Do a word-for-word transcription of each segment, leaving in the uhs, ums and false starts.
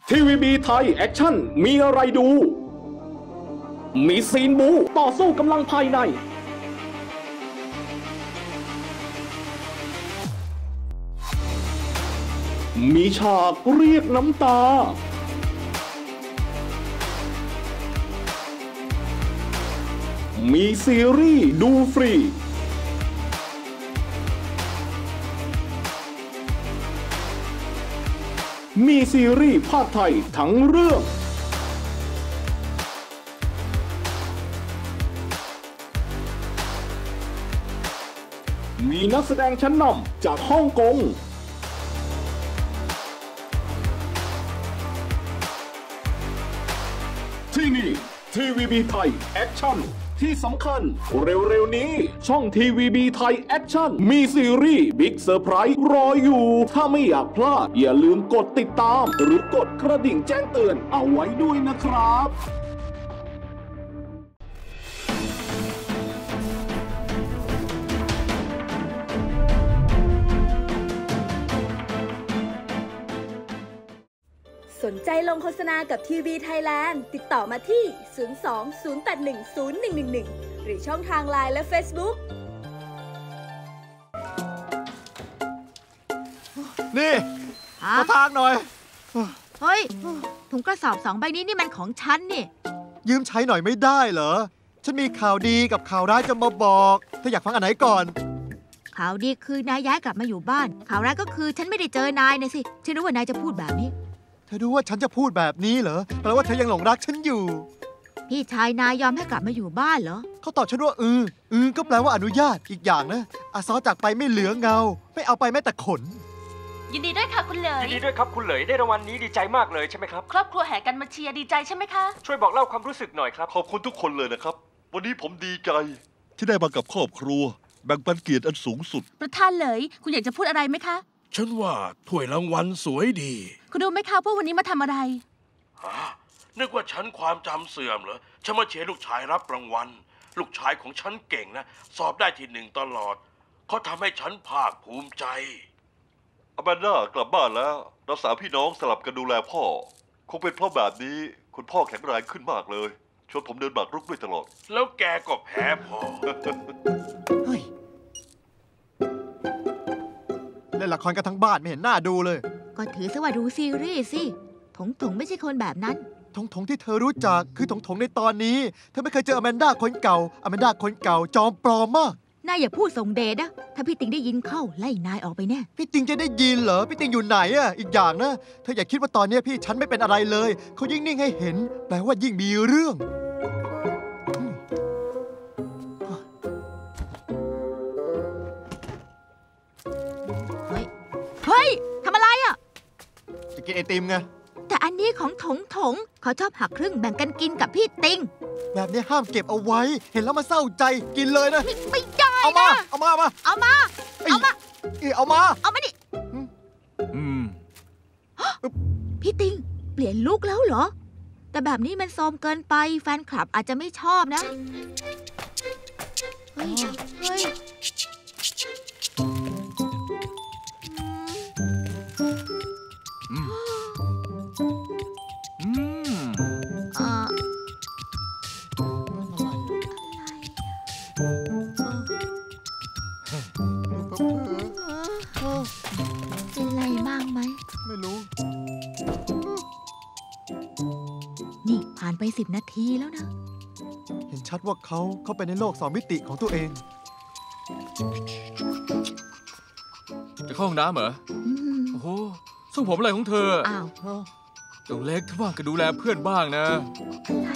ที วี บี ไทยแอคชั่นมีอะไรดูมีซีนบูต่อสู้กำลังภายในมีฉากเรียกน้ำตามีซีรีส์ดูฟรีมีซีรีส์ภาคไทยทั้งเรื่องมีนักแสดงชั้นนำจากฮ่องกงที่นี่ ที วี บี ไทยแอคชั่นที่สำคัญเร็วๆนี้ช่อง ที วี บี ไทยแอคชั่นมีซีรีส์บิ๊กเซอร์ไพรส์รออยู่ถ้าไม่อยากพลาดอย่าลืมกดติดตามหรือกดกระดิ่งแจ้งเตือนเอาไว้ด้วยนะครับสนใจลงโฆษณากับทีวีไทยแลนด์ติดต่อมาที่ ศูนย์ สอง ศูนย์ แปด หนึ่ง ศูนย์ หนึ่ง หนึ่ง หนึ่ง หรือช่องทาง ไลน์ และ เฟซบุ๊กนี่มาทางหน่อยเฮ้ยถุงกระสอบสองใบนี้นี่มันของฉันนี่ยืมใช้หน่อยไม่ได้เหรอฉันมีข่าวดีกับข่าวร้ายจะมาบอกเธออยากฟังอันไหนก่อนข่าวดีคือนายย้ายกลับมาอยู่บ้านข่าวร้ายก็คือฉันไม่ได้เจอนายนะสิฉันรู้ว่านายจะพูดแบบนี้เธอรู้ว่าฉันจะพูดแบบนี้เหรอแปลว่าเธอยังหลงรักฉันอยู่พี่ชายนายยอมให้กลับมาอยู่บ้านเหรอเขาตอบฉันว่าอืออือก็แปลว่าอนุญาตอีกอย่างนะอาซอจากไปไม่เหลือเงาไม่เอาไปแม้แต่ขนยินดีด้วยค่ะคุณเหลยยินดีด้วยครับคุณเหลยได้รางวัลนี้ดีใจมากเลยใช่ไหมครับครอบครัวแห่กันมาเชียร์ดีใจใช่ไหมคะช่วยบอกเล่าความรู้สึกหน่อยครับขอบคุณทุกคนเลยนะครับวันนี้ผมดีใจที่ได้มากับครอบครัวแบ่งปันเกียรติอันสูงสุดประธานเหลยคุณอยากจะพูดอะไรไหมคะฉันว่าถ้วยรางวัลสวยดีคุณรู้ไหมคะว่าวันนี้มาทำอะไรฮะนึกว่าฉันความจำเสื่อมเหรอฉันมาเชียร์ลูกชายรับรางวัลลูกชายของฉันเก่งนะสอบได้ที่หนึ่งตลอดเขาทำให้ฉันภาคภูมิใจอแมนด้ากลับบ้านแล้วเราสามพี่น้องสลับกันดูแลพ่อคงเป็นเพราะแบบนี้คุณพ่อแข็งแรงขึ้นมากเลยชวนผมเดินหมากรุกด้วยตลอดแล้วแกก็แพ้พ่อเฮ้ยเล่นละครกันทั้งบ้านไม่เห็นหน้าดูเลยก็ถือซะว่าดูซีรีส์สิถงถงไม่ใช่คนแบบนั้นถงถงที่เธอรู้จักคือถงถงในตอนนี้เธอไม่เคยเจออแมนด้าคนเก่าอแมนด้าคนเก่าจอมปลอมมากนายอย่าพูดส่งเดชนะถ้าพี่ติงได้ยินเข้าไล่นายออกไปแน่พี่ติงจะได้ยินเหรอพี่ติงอยู่ไหนอะอีกอย่างนะเธออย่าคิดว่าตอนนี้พี่ฉันไม่เป็นอะไรเลยเขายิ่งนิ่งให้เห็นแปลว่ายิ่งมีเรื่องเฮ้ยเฮ้ยทำอะไรอะจะกินไอติมไงแต่อันนี้ของถงถงเขาชอบหักครึ่งแบ่งกันกินกับพี่ติงแบบนี้ห้ามเก็บเอาไว้เห็นแล้วมาเศร้าใจกินเลยนะไม่ได้นะเอามาเอามาเอามาเอามาเอามาเอามาดิพี่ติงเปลี่ยนลุคแล้วเหรอแต่แบบนี้มันโซมเกินไปแฟนคลับอาจจะไม่ชอบนะเฮ้ยเฮ้ยเป็นไรบ้างไหมไม่รู้นี่ผ่านไปสิบนาทีแล้วนะเห็นชัดว่าเขาเข้าไปในโลกสองมิติของตัวเองจะเข้าห้องน้ำเหรอโอ้โหส่งผมอะไรของเธออ้าวเจ้าเล็กถ้าว่างก็ดูแลเพื่อนบ้างนะอะไร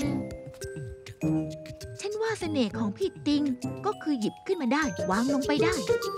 ฉันว่าเสน่ห์ของพี่ติงก็คือหยิบขึ้นมาได้วางลงไปได้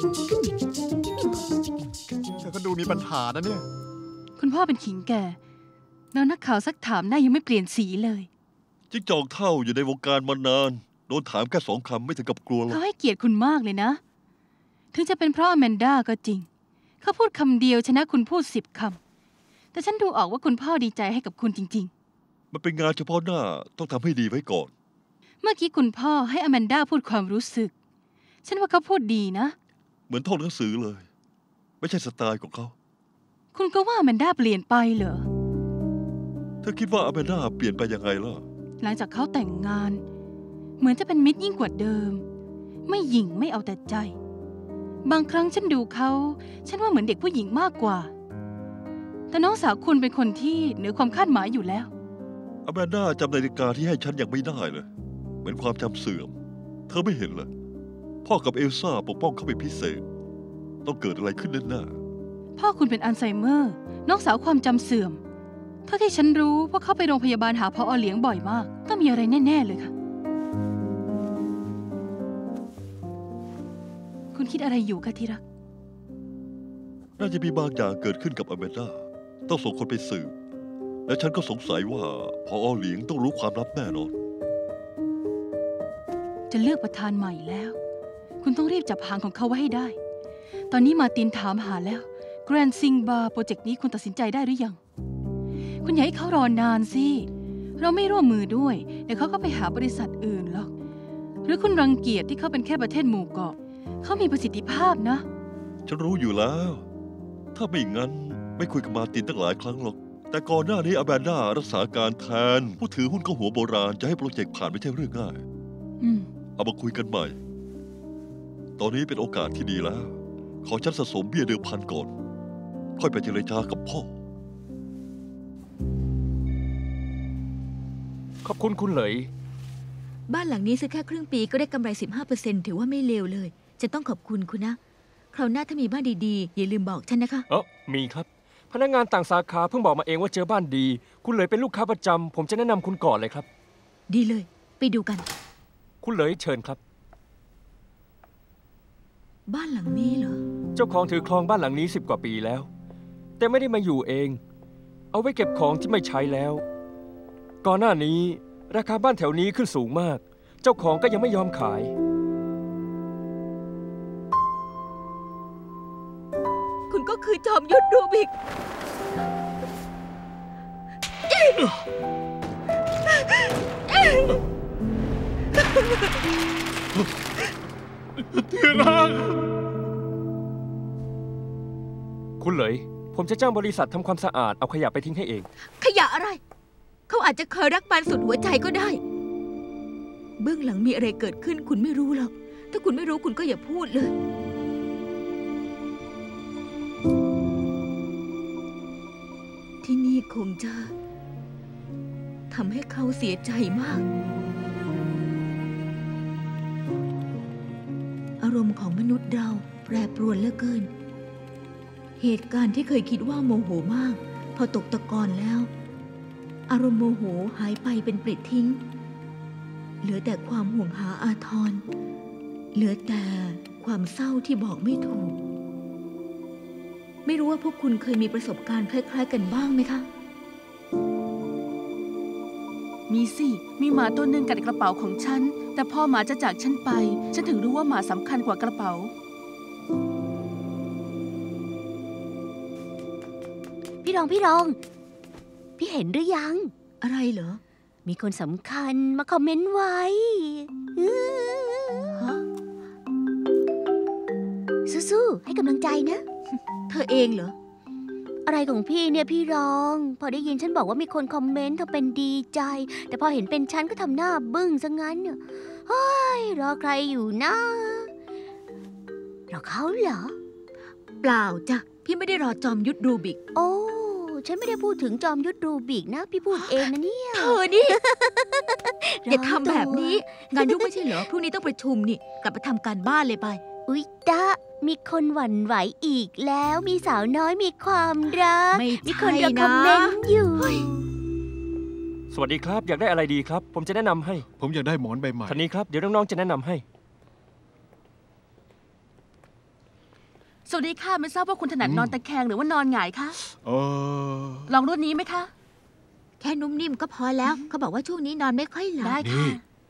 เธอก็ดูมีปัญหานะเนี่ยคุณพ่อเป็นขิงแก่แล้วนักข่าวซักถามหน้ายังไม่เปลี่ยนสีเลยจิ๊กจอกเท่าอยู่ในวงการมานานโดนถามแค่สองคำไม่ถึงกับกลัวหรอกเขาให้เกียรติคุณมากเลยนะถึงจะเป็นเพราะอแมนด้าก็จริงเขาพูดคำเดียวชนะคุณพูดสิบคำแต่ฉันดูออกว่าคุณพ่อดีใจให้กับคุณจริงๆมันเป็นงานเฉพาะหน้าต้องทำให้ดีไว้ก่อนเมื่อกี้คุณพ่อให้อแมนด้าพูดความรู้สึกฉันว่าเขาพูดดีนะเหมือนท่องหนังสือเลยไม่ใช่สไตล์ของเขาคุณก็ว่าอแมนด้าเปลี่ยนไปเหรอเธอคิดว่าอแมนดาเปลี่ยนไปยังไงล่ะหลังจากเขาแต่งงาน เหมือนจะเป็นมิตรยิ่งกว่าเดิม ไม่หยิ่งไม่เอาแต่ใจ บางครั้งฉันดูเขาฉันว่าเหมือนเด็กผู้หญิงมากกว่า แต่น้องสาวคุณเป็นคนที่เหนือความคาดหมายอยู่แล้วอแมนดาจำนาฬิกาที่ให้ฉันยังไม่ได้เลยเหมือนความจำเสื่อมเธอไม่เห็นเหรอพ่อกับเอลซ่าปกป้องเขาเป็นพิเศษต้องเกิดอะไรขึ้นแน่ๆพ่อคุณเป็นอัลไซเมอร์น้องสาวความจำเสื่อมเท่าที่ฉันรู้ว่าเขาไปโรงพยาบาลหาพอเหลียงบ่อยมากต้องมีอะไรแน่ๆเลยค่ะคุณคิดอะไรอยู่คะที่รักน่าจะมีบางอย่างเกิดขึ้นกับอแมนดาต้องส่งคนไปสืบและฉันก็สงสัยว่าพอเหลียงต้องรู้ความลับแน่นอนจะเลือกประธานใหม่แล้วคุณต้องรีบจับหางของเขาไว้ให้ได้ตอนนี้มาร์ตินถามหาแล้วแกรนด์ซิงบาร์โปรเจกต์นี้คุณตัดสินใจได้หรือยังคุณอย่าให้เขารอนานสิเราไม่ร่วมมือด้วยเดี๋ยวเขาก็ไปหาบริษัทอื่นหรอกหรือคุณรังเกียจที่เขาเป็นแค่ประเทศหมู่เกาะเขามีประสิทธิภาพนะฉันรู้อยู่แล้วถ้าไม่งั้นไม่คุยกับมาร์ตินตั้งหลายครั้งหรอกแต่ก่อนหน้านี้อแมนดารักษาการแทนผู้ถือหุ้นก็หัวโบราณจะให้โปรเจกต์ผ่านไม่ใช่เรื่องง่ายเอามาคุยกันใหม่ตอนนี้เป็นโอกาสที่ดีแล้วขอฉันสะสมเบี้ยเดิมพันก่อนค่อยไปเจรจากับพ่อขอบคุณคุณเหลยบ้านหลังนี้ซื้อแค่ครึ่งปีก็ได้กำไร สิบห้าเปอร์เซ็นต์ ถือว่าไม่เลวเลยจะต้องขอบคุณคุณนะคราวหน้าถ้ามีบ้านดีๆอย่าลืมบอกฉันนะคะเออมีครับพนักงานต่างสาขาเพิ่งบอกมาเองว่าเจอบ้านดีคุณเหลยเป็นลูกค้าประจำผมจะแนะนำคุณก่อนเลยครับดีเลยไปดูกันคุณเหลยเชิญครับบ้านหลังนี้เหรอเจ้าของถือครองบ้านหลังนี้สิบกว่าปีแล้วแต่ไม่ได้มาอยู่เองเอาไว้เก็บของที่ไม่ใช้แล้วก่อนหน้านี้ราคาบ้านแถวนี้ขึ้นสูงมากเจ้าของก็ยังไม่ยอมขายคุณก็คือจอมยุทธรูบิกที่รักคุณเหลยผมจะจ้างบริษัททำความสะอาดเอาขยะไปทิ้งให้เองขยะอะไรเขาอาจจะเคยรักมันสุดหัวใจก็ได้เบื้องหลังมีอะไรเกิดขึ้นคุณไม่รู้หรอกถ้าคุณไม่รู้คุณก็อย่าพูดเลยที่นี่คงจะทำให้เขาเสียใจมากอารมณ์ของมนุษย์เราแปรปรวนเหลือเกินเหตุการณ์ที่เคยคิดว่าโมโหมากพอตกตะกอนแล้วอารมณ์โมโหหายไปเป็นปลิดทิ้งเหลือแต่ความห่วงหาอาทรเหลือแต่ความเศร้าที่บอกไม่ถูกไม่รู้ว่าพวกคุณเคยมีประสบการณ์คล้ายๆกันบ้างไหมคะมีสิมีหมาตัวหนึ่งกัดกระเป๋าของฉันแต่พอหมาจะจากฉันไปฉันถึงรู้ว่าหมาสำคัญกว่ากระเป๋าพี่รองพี่รองพี่เห็นหรือยังอะไรเหรอมีคนสำคัญมาคอมเมนต์ไว้สู้ๆให้กำลังใจนะเธอเองเหรออะไรของพี่เนี่ยพี่รองพอได้ยินฉันบอกว่ามีคนคอมเมนต์เธอเป็นดีใจแต่พอเห็นเป็นฉันก็ทำหน้าบึ้งซะงั้นเนี่ยเฮ้ยรอใครอยู่นะรอเขาเหรอเปล่าจ้ะพี่ไม่ได้รอจอมยุทธรูบิกโอ้ฉันไม่ได้พูดถึงจอมยุทธรูบิกนะพี่พูดเองนะเนี่ยเธอนี่ อย่าทำแบบนี้งานยุ่งไม่ใช่เหรอพรุ่งนี้ต้องประชุมนี่กลับไปทำการบ้านเลยไปอุ๊ยตะมีคนหวั่นไหวอีกแล้วมีสาวน้อยมีความรักมีคนรอคอมเมนต์อยู่สวัสดีครับอยากได้อะไรดีครับผมจะแนะนำให้ผมอยากได้หมอนใบใหม่ท่านนี้ครับเดี๋ยวน้องๆจะแนะนำให้สวัสดีค่ะไม่ทราบว่าคุณถนัดนอนตะแคงหรือว่านอนหงายคะเออลองรุ่นนี้ไหมคะแค่นุ่มนิ่มก็พอแล้วเขาบอกว่าช่วงนี้นอนไม่ค่อยหลับได้ค่ะ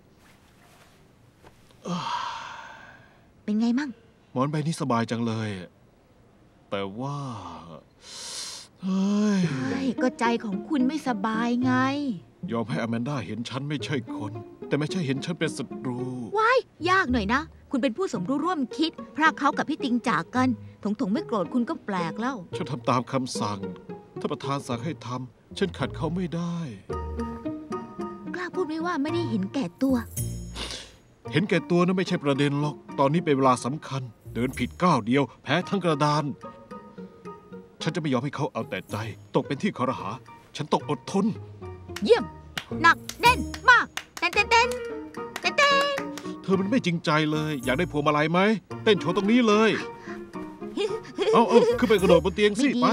เป็นไงมั่งหมอนใบนี้สบายจังเลยแต่ว่าเฮ้ยก็ใจของคุณไม่สบายไงยอมให้อแมนดาเห็นฉันไม่ใช่คนแต่ไม่ใช่เห็นฉันเป็นศัตรูว้ายยากหน่อยนะคุณเป็นผู้สมรู้ร่วมคิดพรากเขากับพี่ติงจากกันถงถงไม่โกรธคุณก็แปลกแล้วฉันทำตามคำสั่งถ้าประธานสั่งให้ทำฉันขัดเขาไม่ได้กล้าพูดไหมว่าไม่ได้เห็นแก่ตัวเห็นแก่ตัวนั้นไม่ใช่ประเด็นหรอกตอนนี้เป็นเวลาสำคัญเดินผิดก้าวเดียวแพ้ทั้งกระดานฉันจะไม่ยอมให้เขาเอาแต่ใจตกเป็นที่คอรหาฉันตกอดทนเยี่ยมหนักแน่นมากเต้นเต้นเต้นเต้นเต้นเธอมันไม่จริงใจเลยอยากได้พวงมาลัยไหมเต้นโชว์ตรงนี้เลยเอาเอาขึ้นไปกระโดดบนเตียงสิไป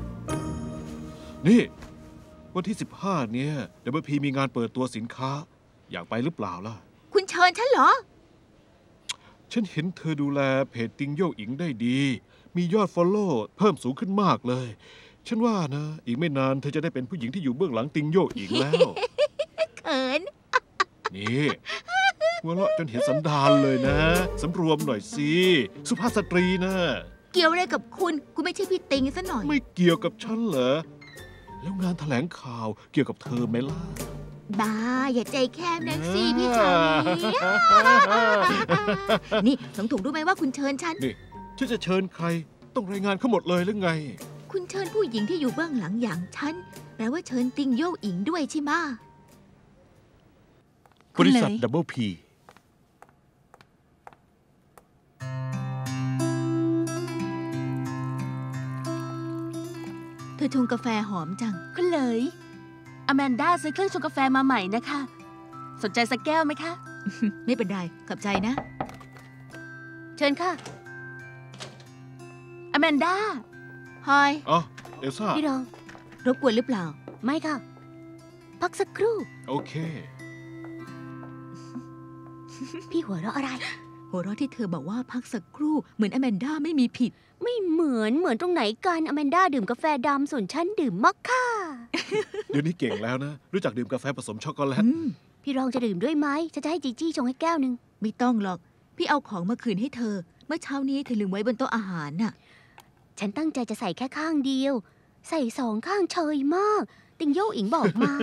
นี่วันที่สิบห้าเนี่ยเดบิวพีมีงานเปิดตัวสินค้าอยากไปหรือเปล่าล่ะคุณเชิญฉันเหรอฉันเห็นเธอดูแลเพจติงโย่อิงได้ดีมียอดฟอลโล่เพิ่มสูงขึ้นมากเลยฉันว่านะอีกไม่นานเธอจะได้เป็นผู้หญิงที่อยู่เบื้องหลังติงโย่อิงแล้วเขินนี่หัวเราะจนเห็นสันดานเลยนะสำรวมหน่อยสิสุภาพสตรีนะเกี่ยวอะไรกับคุณคุณไม่ใช่พี่ติงซะหน่อยไม่เกี่ยวกับฉันเหรอแล้วงานแถลงข่าวเกี่ยวกับเธอไหมล่ะบ้าอย่าใจแคบนักสิพี่ชายนี่ต้องถูกรู้ไหมว่าคุณเชิญฉันนี่ฉันจะเชิญใครต้องรายงานเขาหมดเลยหรือไงคุณเชิญผู้หญิงที่อยู่เบื้องหลังอย่างฉันแปลว่าเชิญติงโย่อิงด้วยใช่ไหมบริษัทดับเบิลพีเธอชงกาแฟหอมจังคุณเลยอแมนด้าซื้อเครื่องชงกาแฟมาใหม่นะคะสนใจสักแก้วไหมคะไม่เป็นไรขอบใจนะเชิญค่ะอแมนด้าฮอยอ๋อเอลซ่าพี่รองรบกวนหรือเปล่าไม่ค่ะพักสักครู่โอเคพี่หัวเราะอะไรหัวเราะที่เธอบอกว่าพักสักครู่เหมือนอแมนด้าไม่มีผิดไม่เหมือนเหมือนตรงไหนกันอแมนด้าดื่มกาแฟดำส่วนฉันดื่มมอคค่าเดี๋ยวนี้เก่งแล้วนะรู้จักดื่มกาแฟผสมช็อกโกแลตพี่รองจะดื่มด้วยไหมจะจะให้จีจี้ชงให้แก้วหนึ่งไม่ต้องหรอกพี่เอาของมาคืนให้เธอเมื่อเช้านี้เธอลืมไว้บนโต๊ะอาหารน่ะฉันตั้งใจจะใส่แค่ข้างเดียวใส่สองข้างเชยมากติงโย่อิงบอกมา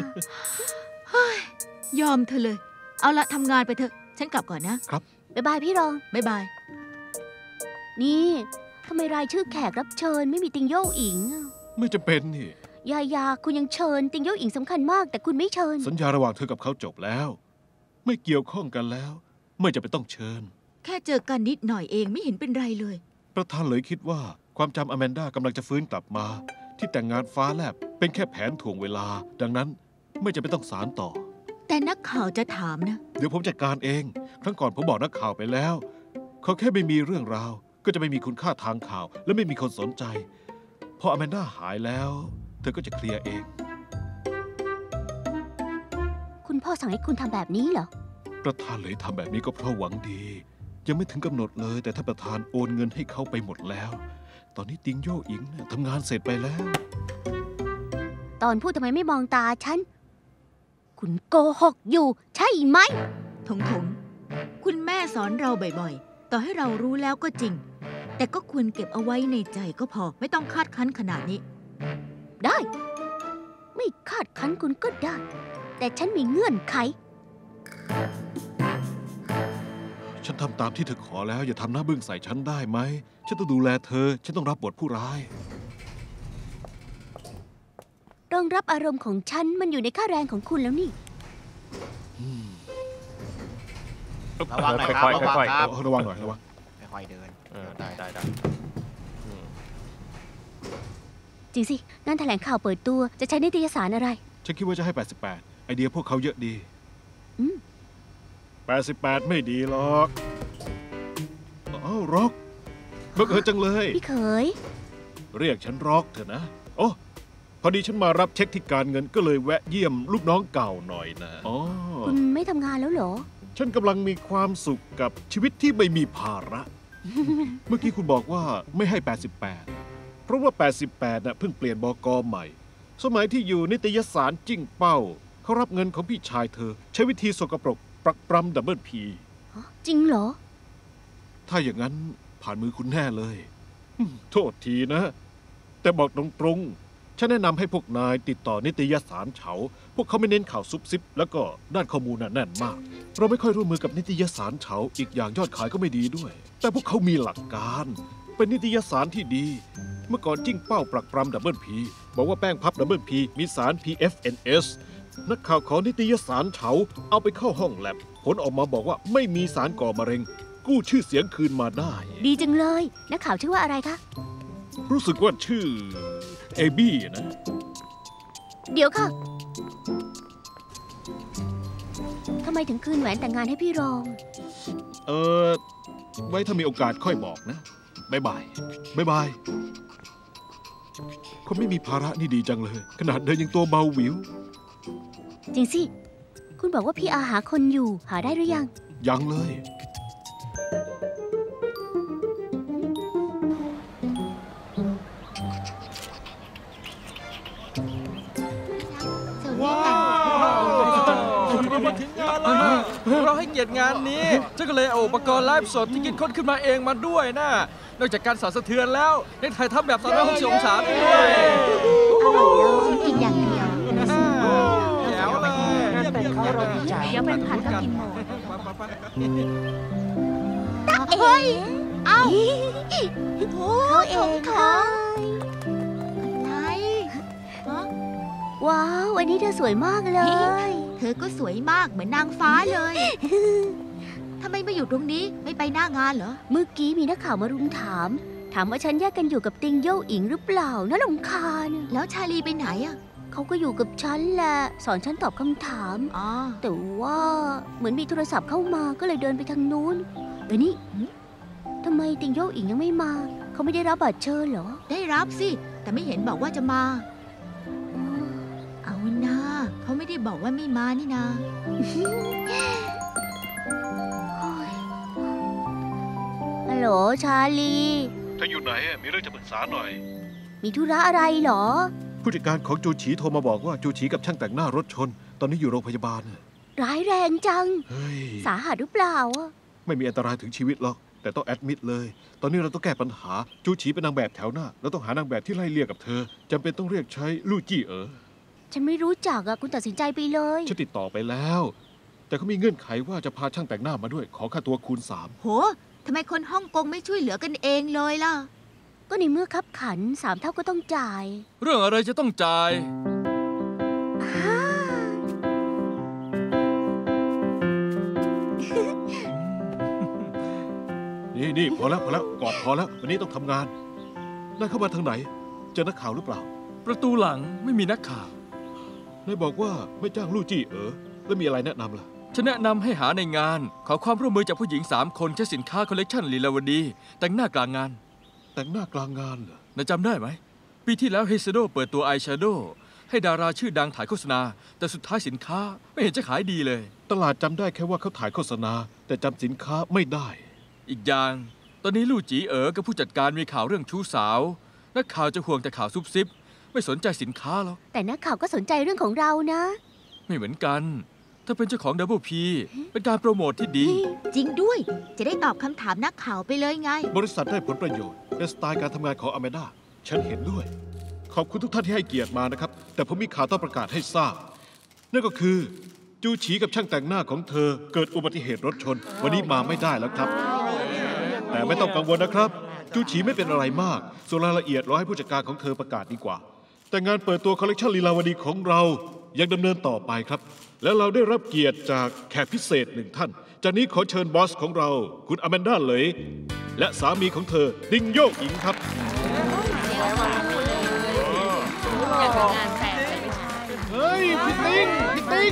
ยอมเธอเลยเอาละทำงานไปเถอะฉันกลับก่อนนะครับบ๊ายบายพี่รองบ๊ายบายนี่ทำไมรายชื่อแขกรับเชิญไม่มีติงโย่อิงไม่จำเป็นนี่ยายาคุณยังเชิญติงโย่อิงสำคัญมากแต่คุณไม่เชิญสัญญาระหว่างเธอกับเขาจบแล้วไม่เกี่ยวข้องกันแล้วไม่จะไปต้องเชิญแค่เจอกันนิดหน่อยเองไม่เห็นเป็นไรเลยประธานเลยคิดว่าความจำอแมนด้ากำลังจะฟื้นกลับมาที่แต่งงานฟ้าแลบเป็นแค่แผนถ่วงเวลาดังนั้นไม่จะไปต้องสารต่อแต่นักข่าวจะถามนะเดี๋ยวผมจัดการเองครั้งก่อนผมบอกนักข่าวไปแล้วเขาแค่ไม่มีเรื่องราวก็จะไม่มีคุณค่าทางข่าวและไม่มีคนสนใจพออแมนด้าหายแล้วเธอก็จะเคลียร์เองคุณพ่อสั่งให้คุณทำแบบนี้เหรอประธานเลยทำแบบนี้ก็เพราะหวังดียังไม่ถึงกำหนดเลยแต่ถ้าประธานโอนเงินให้เขาไปหมดแล้วตอนนี้ติงโย่อิงทำงานเสร็จไปแล้วตอนพูดทำไมไม่มองตาฉันคุณโกหกอยู่ใช่ไหมถงถงคุณแม่สอนเราบ่อยๆต่อให้เรารู้แล้วก็จริงแต่ก็ควรเก็บเอาไว้ในใจก็พอไม่ต้องคาดคั้นขนาดนี้ได้ไม่คาดคั้นคุณก็ได้แต่ฉันมีเงื่อนไขฉันทำตามที่เธอขอแล้วอย่าทำหน้าบึ้งใส่ฉันได้ไหมฉันต้องดูแลเธอฉันต้องรับบทผู้ร้ายรองรับอารมณ์ของฉันมันอยู่ในค่าแรงของคุณแล้วนี่ระวังหน่อยครับระวังครับระวังหน่อยระวังค่อยๆเดินได้ได้ได้จริงสิงานแถลงข่าวเปิดตัวจะใช้นิตยสารอะไรฉันคิดว่าจะให้แปดสิบแปดไอเดียพวกเขาเยอะดีแปดสิบแปดไม่ดีหรอกอ้าวร็อกบังเอิญจังเลยพี่เขยเรียกฉันร็อกเถอะนะโอ้พอดีฉันมารับเช็คที่การเงินก็เลยแวะเยี่ยมลูกน้องเก่าหน่อยนะอ๋อคุณไม่ทำงานแล้วเหรอฉันกำลังมีความสุขกับชีวิตที่ไม่มีภาระ เมื่อกี้คุณบอกว่าไม่ให้แปดสิบแปดเพราะว่าแปดสิบแปดน่ะเพิ่งเปลี่ยนบก.ใหม่สมัยที่อยู่นิตยสารจิ้งเป้าเขารับเงินของพี่ชายเธอใช้วิธีสกปรกปรักปรำดับเบิลพีจริงเหรอถ้าอย่างนั้นผ่านมือคุณแน่เลยโทษทีนะแต่บอกตรงๆฉันแนะนำให้พวกนายติดต่อนิตยสารเฉาพวกเขาไม่เน้นข่าวซุบซิบแล้วก็ด้านข้อมูลน่ะแน่นมากเราไม่ค่อยร่วมมือกับนิตยสารเฉาอีกอย่างยอดขายก็ไม่ดีด้วยแต่พวกเขามีหลักการเป็นนิตยสารที่ดีเมื่อก่อนจิ้งเป้าปรักปรำดับเบิลพีบอกว่าแป้งพับดับเบิลพีมีสาร พี เอฟ เอ็น เอส นักข่าวของนิตยสารเฉาเอาไปเข้าห้องแลบผลออกมาบอกว่าไม่มีสารก่อมะเร็งกู้ชื่อเสียงคืนมาได้ดีจังเลยนักข่าวชื่อว่าอะไรคะรู้สึกว่าชื่อเอบี้นะเดี๋ยวค่ะทำไมถึงคืนแหวนแต่งงานให้พี่รองเออไว้ถ้ามีโอกาสค่อยบอกนะบายบายบายบายคนไม่มีภาระนี่ดีจังเลยขนาดเดินยังตัวเบาหวิวจริงสิคุณบอกว่าพี่อาหาคนอยู่หาได้หรือยังยังเลยว้าวมาถึงงานแล้วเราให้เกียรติงานนี้ฉันก็เลยเอาอุปกรณ์ไลฟ์สดที่คิดค้นขึ้นมาเองมาด้วยนะนอกจากการสั่นสะเทือนแล้วยังถ่ายทำแบบสามร้อยหกสิบองศาด้วยกินอย่างเดียวแจ๋วเลยเป็นเขาเราดีใจเดี๋ยวเป็นผัดกับกินหมดเฮ้ยเอ้าเขาเองค่ะอะไรว้าววันนี้เธอสวยมากเลยเธอก็สวยมากเหมือนนางฟ้าเลยทำไมมาอยู่ตรงนี้ไม่ไปหน้างานเหรอเมื่อกี้มีนักข่าวมารุมถามถามว่าฉันแยกกันอยู่กับติงโย่อิงหรือเปล่าน่ารำคาญแล้วชาลีไปไหนอ่ะเขาก็อยู่กับฉันแหละสอนฉันตอบคำถามอ๋อแต่ว่าเหมือนมีโทรศัพท์เข้ามาก็เลยเดินไปทางนู้นเออนี่ทำไมติงโย่อิงยังไม่มาเขาไม่ได้รับบัตรเชิญเหรอได้รับสิแต่ไม่เห็นบอกว่าจะมาเอานะเขาไม่ได้บอกว่าไม่มานี่นาฮัลโหลชาลีเธออยู่ไหนมีเรื่องจะปรึกษาหน่อยมีธุระอะไรเหรอผู้จัดการของจูฉีโทรมาบอกว่าจูฉีกับช่างแต่งหน้ารถชนตอนนี้อยู่โรงพยาบาลร้ายแรงจังสาหัสหรือเปล่าไม่มีอันตรายถึงชีวิตหรอกแต่ต้องแอดมิดเลยตอนนี้เราต้องแก้ปัญหาจูฉีเป็นนางแบบแถวหน้าเราต้องหานางแบบที่ไล่เลี่ยกับเธอจำเป็นต้องเรียกใช้ลู่จี้เอ๋อฉันไม่รู้จักอะคุณตัดสินใจไปเลยฉันติดต่อไปแล้วแต่เขามีเงื่อนไขว่าจะพาช่างแต่งหน้ามาด้วยขอค่าตัวคูณสามโหทำไมคนฮ่องกงไม่ช่วยเหลือกันเองเลยล่ะก็ในเมื่อคับขันสามเท่าก็ต้องจ่ายเรื่องอะไรจะต้องจ่ายนี่นี่พอแล้วพอแล้วกอดพอแล้ววันนี้ต้องทำงานนายเข้ามาทางไหนเจอนักข่าวหรือเปล่าประตูหลังไม่มีนักข่าวนายบอกว่าไม่จ้างลู่จี้เอ๋อแล้วมีอะไรแนะนำล่ะฉันแนะนำให้หาในงานขอความร่วมมือจากผู้หญิงสามคนใช้สินค้าคอลเลกชันลีลาวดีแต่งหน้ากลางงานแต่งหน้ากลางงานเหรอนายจำได้ไหมปีที่แล้วเฮซโดเปิดตัวอายแชโดว์ให้ดาราชื่อดังถ่ายโฆษณาแต่สุดท้ายสินค้าไม่เห็นจะขายดีเลยตลาดจำได้แค่ว่าเขาถ่ายโฆษณาแต่จำสินค้าไม่ได้อีกอย่างตอนนี้ลู่จีเอ๋อกับผู้จัดการมีข่าวเรื่องชู้สาวนักข่าวจะห่วงแต่ข่าวซุบซิบไม่สนใจสินค้าหรอกแต่นักข่าวก็สนใจเรื่องของเรานะไม่เหมือนกันถ้าเป็นเจ้าของดับเบิลพีเป็นการโปรโมทที่ดีจริงด้วยจะได้ตอบคำถามนักข่าวไปเลยไงบริษัทได้ผลประโยชน์ในสไตล์การทำงานของอเมด้าฉันเห็นด้วยขอบคุณทุกท่านที่ให้เกียรติมานะครับแต่ผมมีข่าวต้องประกาศให้ทราบนั่นก็คือจูฉีกับช่างแต่งหน้าของเธอเกิดอุบัติเหตุรถชนวันนี้มาไม่ได้แล้วครับแต่ไม่ต้องกังวลนะครับจูฉีไม่เป็นอะไรมากส่วนรายละเอียดรอให้ผู้จัดการของเธอประกาศดีกว่าแต่งานเปิดตัวคอลเลกชันลีลาวดีของเรายังดำเนินต่อไปครับและเราได้รับเกียรติจากแขกพิเศษหนึ่งท่านจากนี้ขอเชิญบอสของเราคุณอแมนด้าเหลยและสามีของเธอดิงโย่หญิงครับเฮ้ยพี่ติ้งพี่ติ้ง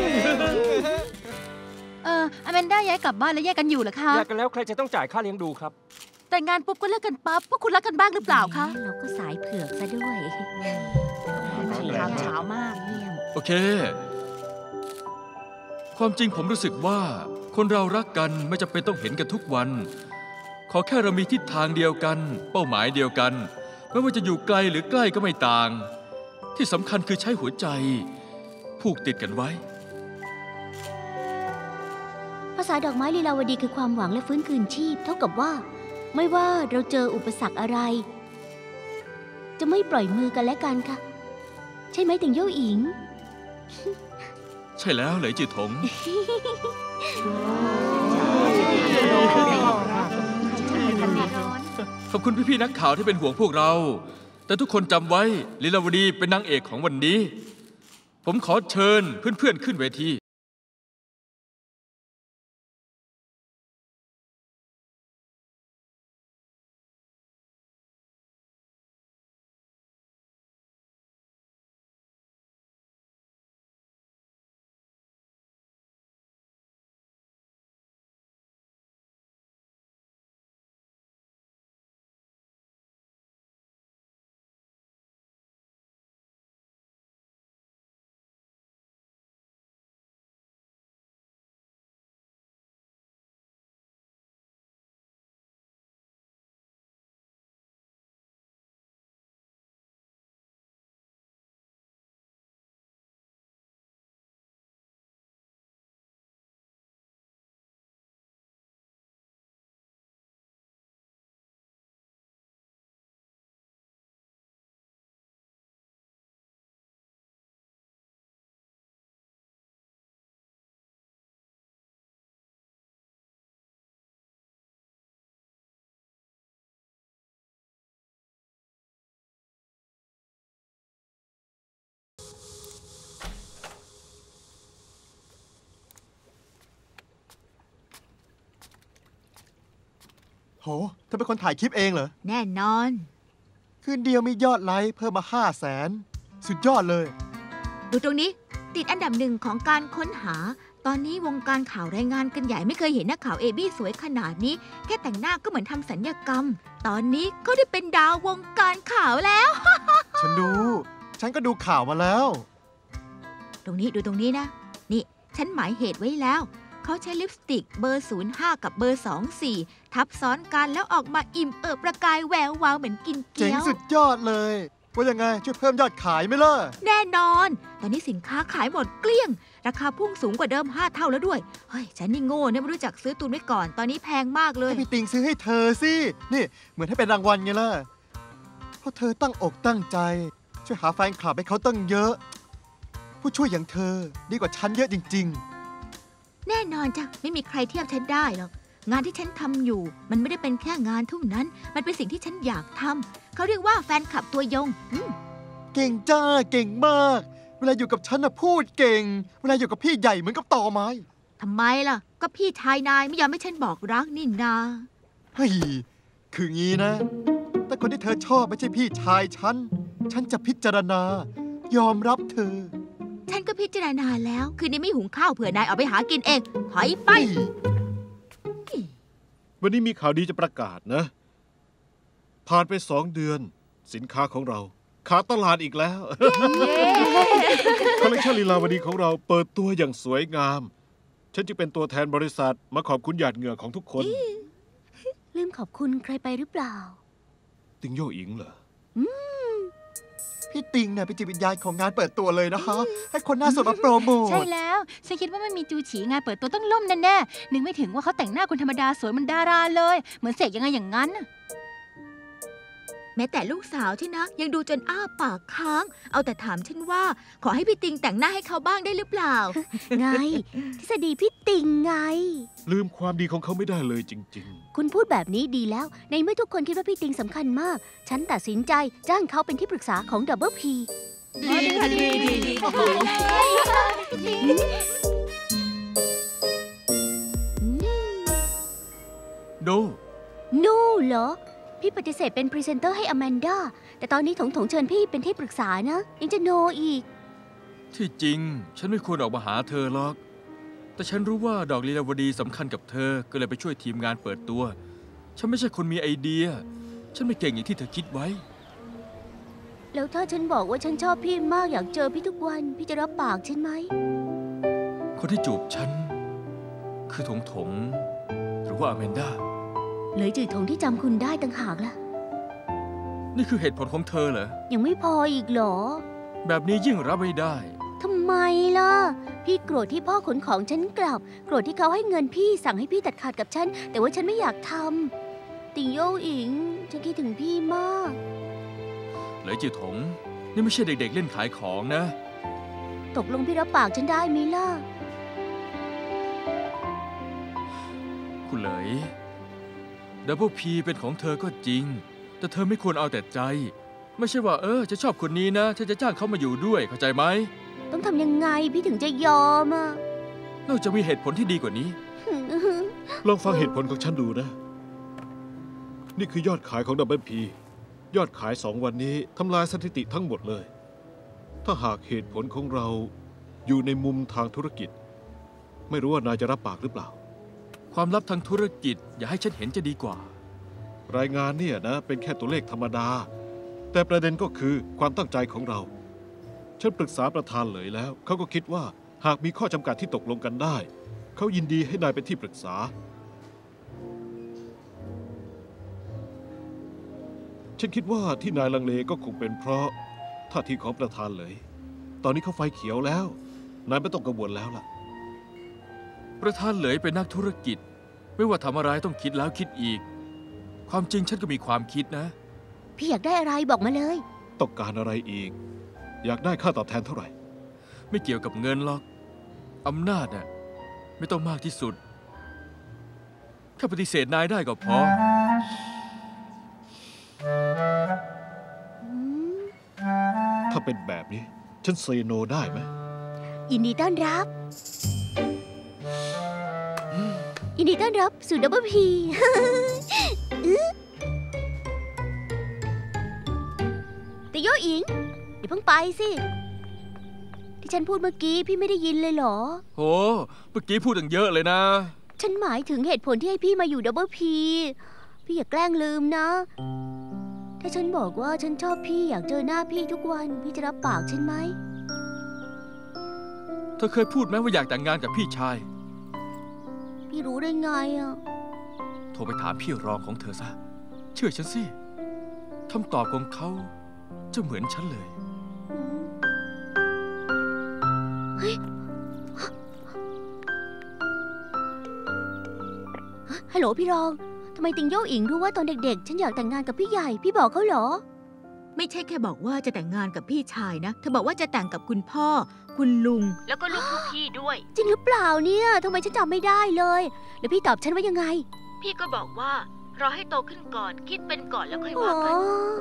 เอออแมนด้าย้ายกลับบ้านแล้วแยกกันอยู่เหรอคะแยกกันแล้วใครจะต้องจ่ายค่าเลี้ยงดูครับแต่งงานปุ๊บก็เลิกกันปั๊บพวกคุณรักกันบ้างหรือเปล่าคะเราก็สายเผือกซะด้วยถามเช้ามากเยี่ยมโอเคความจริงผมรู้สึกว่าคนเรารักกันไม่จำเป็นต้องเห็นกันทุกวันขอแค่เรามีทิศทางเดียวกันเป้าหมายเดียวกันไม่ว่าจะอยู่ไกลหรือใกล้ก็ไม่ต่างที่สำคัญคือใช้หัวใจผูกติดกันไว้ภาษาดอกไม้ลีลาวดีคือความหวังและฟื้นคืนชีพเท่ากับว่าไม่ว่าเราเจออุปสรรคอะไรจะไม่ปล่อยมือกันและกันค่ะใช่ไหมติงโย่อิงใช่แล้วเหลยจือถงขอบคุณพี่ๆนักข่าวที่เป็นห่วงพวกเราแต่ทุกคนจำไว้ลีลาวดีเป็นนางเอกของวันนี้ ผมขอเชิญเพื่อนๆขึ้นเวทีโหเธอเป็นคนถ่ายคลิปเองเหรอแน่นอนคืนเดียวมียอดไลค์เพิ่มมาห้าแสนสุดยอดเลยดูตรงนี้ติดอันดับหนึ่งของการค้นหา ตอนนี้วงการข่าวรายงานกันใหญ่ไม่เคยเห็นนักข่าวเอบี้สวยขนาดนี้แค่แต่งหน้าก็เหมือนทำสัญญกรรม ตอนนี้ก็ได้เป็นดาววงการข่าวแล้วฉันดู ฉันก็ดูข่าวมาแล้วตรงนี้ดูตรงนี้นะ นี่ฉันหมายเหตุไว้แล้ว เขาใช้ลิปสติกเบอร์ ศูนย์ห้า กับเบอร์ สองสี่ ทับซ้อนกันแล้วออกมาอิ่มเอิบประกายแวววาวเหมือนกินเจ๋เกี๊งยวสุดยอดเลย ว่ายังไงช่วยเพิ่มยอดขายไหมล่ะแน่นอน ตอนนี้สินค้าขายหมดเกลี้ยง ราคาพุ่งสูงกว่าเดิมห้าเท่าแล้วด้วย เฮ้ย ฉันนี่โง่เนี่ยไม่รู้จักซื้อตุนไว้ก่อน ตอนนี้แพงมากเลยให้พี่ติงซื้อให้เธอสิ นี่เหมือนให้เป็นรางวัลไงล่ะ เพราะเธอตั้งอกตั้งใจ ช่วยหาแฟนคลับให้เขาตั้งเยอะ ผู้ช่วยอย่างเธอดีกว่าฉันเยอะจริงแน่นอนจ้ะไม่มีใครเทียบฉันได้หรอก งานที่ฉันทำอยู่ มันไม่ได้เป็นแค่งานเท่านั้น มันเป็นสิ่งที่ฉันอยากทำเขาเรียกว่าแฟนคลับตัวยงอืมๆ เก่งจ้าเก่งมาก เวลาอยู่กับฉันน่ะพูดเก่ง เวลาอยู่กับพี่ใหญ่เหมือนกับต่อไม้ทำไมล่ะ ก็พี่ชายนายไม่ยอมให้ฉันบอกรักนี่นาเฮ้ย คืองี้นะ แต่คนที่เธอชอบไม่ใช่พี่ชายฉัน ฉันจะพิจารณา ยอมรับเธอฉันก็พิจารณาแล้ว คืนนี้ไม่หุงข้าวเผื่อนายเอาไปหากินเอง ถอยไปวันนี้มีข่าวดีจะประกาศนะ ผ่านไปสองเดือน สินค้าของเราขาดตลาดอีกแล้ว คอลเลคชันลีลาวดีของเราเปิดตัวอย่างสวยงาม ฉันจึงเป็นตัวแทนบริษัทมาขอบคุณหยาดเหงื่อของทุกคนลืมขอบคุณใครไปหรือเปล่าติงโยอิงเหรอพี่ติงเนี่ยเป็นจิตวิญญาณของงานเปิดตัวเลยนะคะ ให้คนหน้าสดมาโปรโมทใช่แล้ว ฉันคิดว่าไม่มีจูฉีงานเปิดตัวต้องล่มแน่ๆนึกไม่ถึงว่าเขาแต่งหน้าคนธรรมดาสวยเหมือนดาราเลย เหมือนเสกยังไงอย่างนั้นน่ะแม้แต่ลูกสาวฉันนะ ยังดูจนอ้าปากค้าง เอาแต่ถามฉันว่า ขอให้พี่ติงแต่งหน้าให้เขาบ้างได้หรือเปล่าไง ทฤษฎีพี่ติงไงลืมความดีของเขาไม่ได้เลยจริงคุณพูดแบบนี้ดีแล้ว ในเมื่อทุกคนคิดว่าพี่ติงสำคัญมาก ฉันตัดสินใจจ้างเขาเป็นที่ปรึกษาของดับเบิลพีดีค่ะดีดีดีโดนู่เหรอ พี่ปฏิเสธเป็นพรีเซนเตอร์ให้อแมนดา แต่ตอนนี้ถงถงเชิญพี่เป็นที่ปรึกษานะยังจะโนอีกที่จริง ฉันไม่ควรออกมาหาเธอหรอก แต่ฉันรู้ว่าดอกลีลาวดีสำคัญกับเธอ ก็เลยไปช่วยทีมงานเปิดตัว ฉันไม่ใช่คนมีไอเดีย ฉันไม่เก่งอย่างที่เธอคิดไว้แล้วถ้าฉันบอกว่าฉันชอบพี่มากอยากเจอพี่ทุกวัน พี่จะรับปากฉันไหมคนที่จูบฉัน คือถงถงหรือว่าอแมนดาเลยจืดถงที่จำคุณได้ต่างหากล่ะนี่คือเหตุผลของเธอเหรอยังไม่พออีกเหรอแบบนี้ยิ่งรับไม่ได้ทำไมล่ะ พี่โกรธที่พ่อขนของฉันกลับ โกรธที่เขาให้เงินพี่สั่งให้พี่ตัดขาดกับฉัน แต่ว่าฉันไม่อยากทำติงโยอิง ฉันคิดถึงพี่มากเลยจือถง นี่ไม่ใช่เด็กๆเล่นขายของนะตกลงพี่รับปากฉันได้ไหมล่ะคุณเหลยดับเบิลพีเป็นของเธอก็จริง แต่เธอไม่ควรเอาแต่ใจ คไม่ใช่ว่าเออจะชอบคนนี้นะฉันจะจ้างเขามาอยู่ด้วยเข้าใจไหมต้องทำยังไงพี่ถึงจะยอมอ่ะเราจะมีเหตุผลที่ดีกว่านี้ลองฟังเหตุผลของฉันดูนะ นี่คือยอดขายของดับเบิลพียอดขายสองวันนี้ทำลายสถิติทั้งหมดเลย ถ้าหากเหตุผลของเราอยู่ในมุมทางธุรกิจไม่รู้ว่านายจะรับปากหรือเปล่าความลับทางธุรกิจอย่าให้ฉันเห็นจะดีกว่ารายงานเนี่ยนะเป็นแค่ตัวเลขธรรมดาแต่ประเด็นก็คือความตั้งใจของเราฉันปรึกษาประธานเลยแล้วเขาก็คิดว่าหากมีข้อจำกัดที่ตกลงกันได้เขายินดีให้นายเป็นที่ปรึกษาฉันคิดว่าที่นายลังเลก็คงเป็นเพราะท่าทีของประธานเลยตอนนี้เขาไฟเขียวแล้วนายไม่ต้องกังวลแล้วล่ะประธานเหลยเป็นนักธุรกิจไม่ว่าทำอะไรต้องคิดแล้วคิดอีกความจริงฉันก็มีความคิดนะพี่อยากได้อะไรบอกมาเลยต้องการอะไรอีกอยากได้ค่าตอบแทนเท่าไหร่ไม่เกี่ยวกับเงินหรอกอำนาจน่ะไม่ต้องมากที่สุดแค่ปฏิเสธนายได้ก็พอถ้าเป็นแบบนี้ฉันเซโนได้ไหมยินดีต้อนรับยินดีต้อนรับสู่ดับเบิลพีแต่โยอิงเดี๋ยวเพิ่งไปสิที่ฉันพูดเมื่อกี้พี่ไม่ได้ยินเลยเหรอโอ้เมื่อกี้พูดตั้งเยอะเลยนะฉันหมายถึงเหตุผลที่ให้พี่มาอยู่ดับเบิลพีพี่อย่าแกล้งลืมนะถ้าฉันบอกว่าฉันชอบพี่อยากเจอหน้าพี่ทุกวันพี่จะรับปากฉันไหมเธอเคยพูดไหมว่าอยากแต่งงานกับพี่ชายพี่รู้ได้ไงอ่ะโทรไปถามพี่รองของเธอซะเชื่อฉันสิคำตอบของเขาจะเหมือนฉันเลยเฮ้ยฮัลโหลพี่รองทำไมติงโย่อิงรู้ว่าตอนเด็กๆฉันอยากแต่งงานกับพี่ใหญ่พี่บอกเขาเหรอไม่ใช่แค่บอกว่าจะแต่งงานกับพี่ชายนะเธอบอกว่าจะแต่งกับคุณพ่อคุณลุงแล้วก็ลูกทุกพี่ด้วยจริงหรือเปล่าเนี่ยทำไมฉันจำไม่ได้เลยแล้วพี่ตอบฉันว่ายังไงพี่ก็บอกว่ารอให้โตขึ้นก่อนคิดเป็นก่อนแล้วค่อยว่ากัน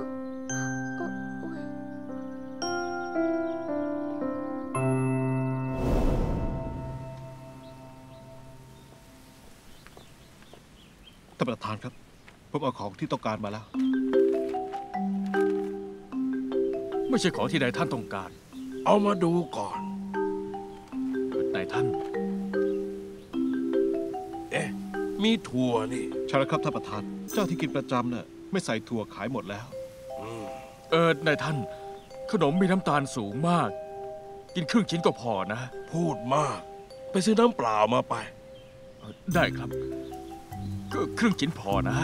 ท่านประธานครับผมเอาของที่ต้องการมาแล้วไม่ใช่ของที่นายท่านต้องการเอามาดูก่อนนายท่านเอ๊ะมีถั่วนี่ใช่แล้วครับท่านประธานเจ้าที่กินประจำเนี่ยไม่ใส่ถั่วขายหมดแล้วเออนายท่านขนมมีน้ำตาลสูงมากกินครึ่งชิ้นก็พอนะพูดมากไปซื้อน้ำเปล่ามาไปได้ครับครึ่งชิ้นพอนะ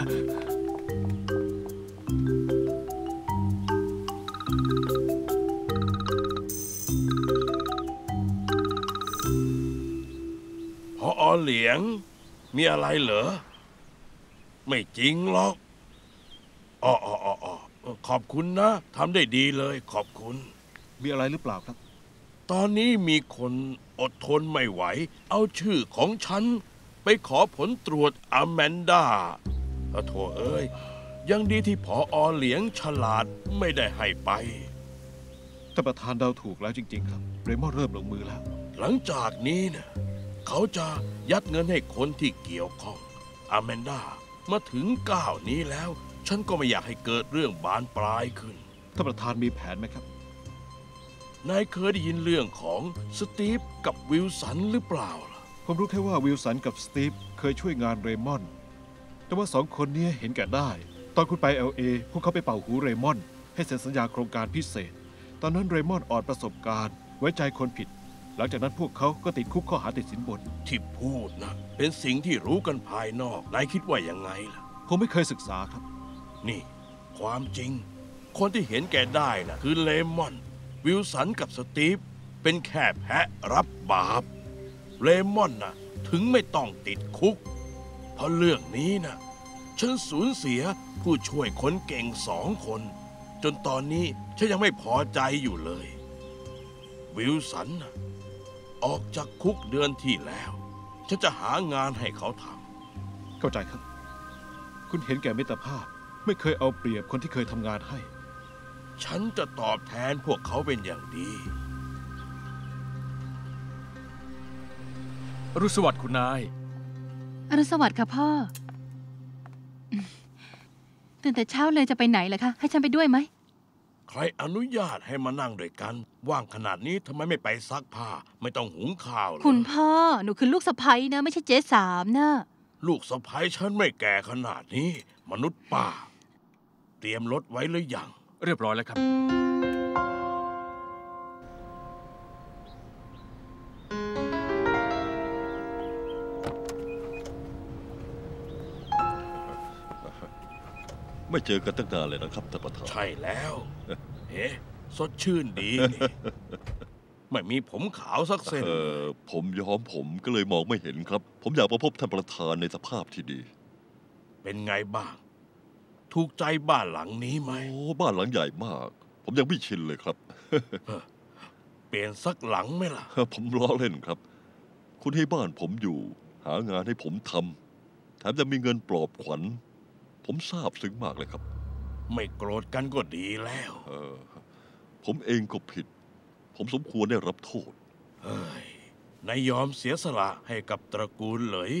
พออเหลียงมีอะไรเหรอไม่จริงหรอกอ๋ออ๋ออ๋อขอบคุณนะทำได้ดีเลยขอบคุณมีอะไรหรือเปล่าครับตอนนี้มีคนอดทนไม่ไหวเอาชื่อของฉันไปขอผลตรวจอแมนดาโถ่เอ้ยยังดีที่ผออเหลียงฉลาดไม่ได้ให้ไปท่านประธานเดาถูกแล้วจริงๆครับเรมอนเริ่มลงมือแล้วหลังจากนี้นะเขาจะยัดเงินให้คนที่เกี่ยวข้องอแมนดามาถึงก้าวนี้แล้วฉันก็ไม่อยากให้เกิดเรื่องบานปลายขึ้นท่านประธานมีแผนไหมครับนายเคยได้ยินเรื่องของสตีฟกับวิลสันหรือเปล่าผมรู้แค่ว่าวิลสันกับสตีฟเคยช่วยงานเรมอนแต่ว่าสองคนนี้เห็นแก่ได้ตอนคุณไป แอล เอ พวกเขาไปเป่าหูเรมอนให้เซ็นสัญญาโครงการพิเศษตอนนั้นเรมอนอ่อนประสบการณ์ไว้ใจคนผิดหลังจากนั้นพวกเขาก็ติดคุกข้อหาติดสินบนที่พูดนะเป็นสิ่งที่รู้กันภายนอกนายคิดว่ายังไงล่ะผมไม่เคยศึกษาครับนี่ความจริงคนที่เห็นแก่ได้นะคือเรมอนวิลสันกับสตีฟเป็นแค่แพะรับบาปเรมอนน่ะถึงไม่ต้องติดคุกเพราะเรื่องนี้นะฉันสูญเสียผู้ช่วยคนเก่งสองคนจนตอนนี้ฉันยังไม่พอใจอยู่เลยวิลสันน่ะออกจากคุกเดือนที่แล้วฉันจะหางานให้เขาทำเข้าใจครับคุณเห็นแก่มิตรภาพไม่เคยเอาเปรียบคนที่เคยทำงานให้ฉันจะตอบแทนพวกเขาเป็นอย่างดีอรุณสวัสดิ์คุณนายอรุณสวัสดิ์ค่ะพ่อตื่นแต่เช้าเลยจะไปไหนล่ะคะให้ฉันไปด้วยไหมใครอนุญาตให้มานั่งด้วยกันว่างขนาดนี้ทำไมไม่ไปซักผ้าไม่ต้องหุงข้าวเลยคุณพ่อหนูคือลูกสะใภ้นะไม่ใช่เจ๊สามนะลูกสะใภ้ฉันไม่แก่ขนาดนี้มนุษย์ป้าเตรียมรถไว้หรือยังเรียบร้อยแล้วครับไม่เจอกันตั้งนานเลยนะครับท่านประธานใช่แล้วเฮ้สดชื่นดีนี่ไม่มีผมขาวสักเส้นเออผมย้อมผมก็เลยมองไม่เห็นครับผมอยากมาพบท่านประธานในสภาพที่ดีเป็นไงบ้างถูกใจบ้านหลังนี้ไหมโอ้บ้านหลังใหญ่มากผมยังไม่ชินเลยครับเปลี่ยนสักหลังไหมล่ะผมล้อเล่นครับคุณให้บ้านผมอยู่หางานให้ผมทำแถมจะมีเงินปลอบขวัญผมซาบซึ้งมากเลยครับไม่โกรธกันก็ดีแล้วเออผมเองก็ผิดผมสมควรได้รับโทษเฮ้ยนายยอมเสียสละให้กับตระกูลเลย